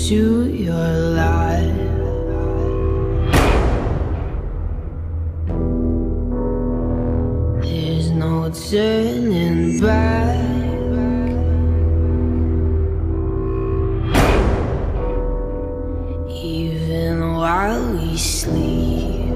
into your life. There's no turning back. Even while we sleep,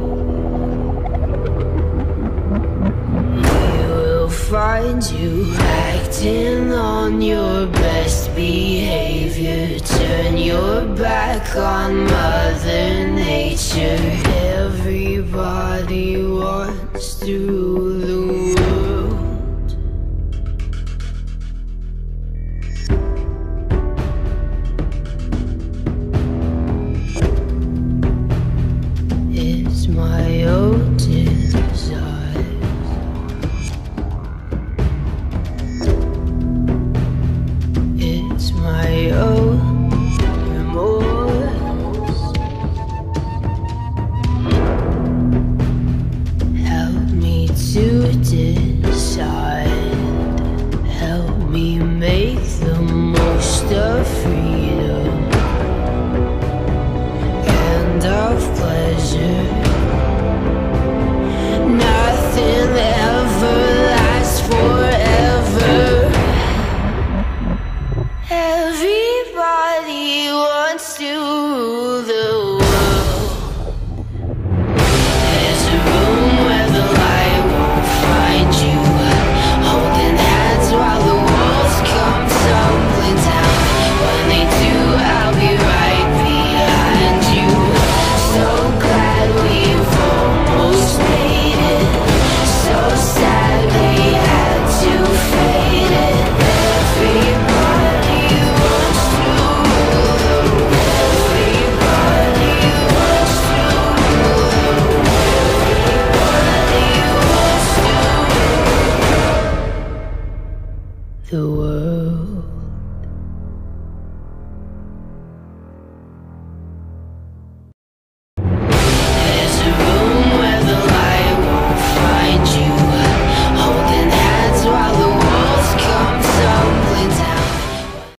we will find you acting on your best behavior. Turn your back on Mother Nature. Everybody wants to rule the world. It's my own desire. It's my own remorse. Help me to decide. Help me make the most of freedom and of pleasure. Nothing ever lasts forever. Everybody wants to rule the world. There's a room where the light won't find you, holding hands while the walls come tumbling down. When they do, I'll be right behind you. So glad we've almost made it. So sad we had to fade it. Everybody wants to rule the world. Everybody wants to rule the world. Everybody wants to rule the world.